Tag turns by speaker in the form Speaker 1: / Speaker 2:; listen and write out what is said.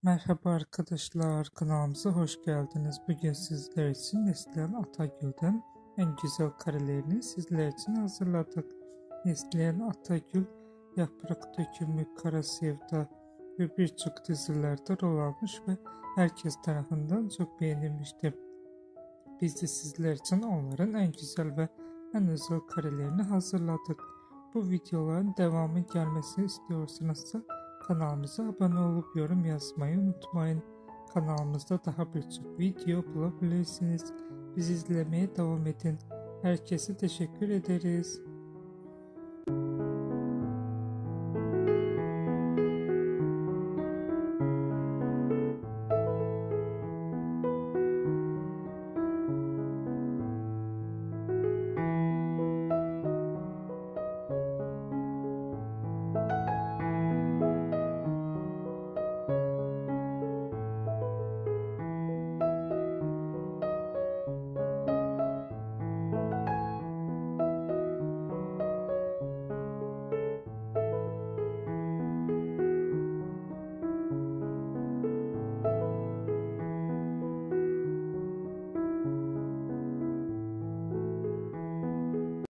Speaker 1: Merhaba arkadaşlar, kanalımıza hoş geldiniz. Bugün sizler için Neslihan Atagül'den en güzel karelerini sizler için hazırladık. Neslihan Atagül, Yaprak Dökümü, Kara Sevda ve birçok dizilerde rol almış ve herkes tarafından çok beğenilmiştir. Biz de sizler için onların en güzel ve en özel karelerini hazırladık. Bu videoların devamı gelmesini istiyorsanız da kanalımıza abone olup yorum yazmayı unutmayın. Kanalımızda daha birçok video bulabilirsiniz. Bizi izlemeye devam edin. Herkese teşekkür ederiz.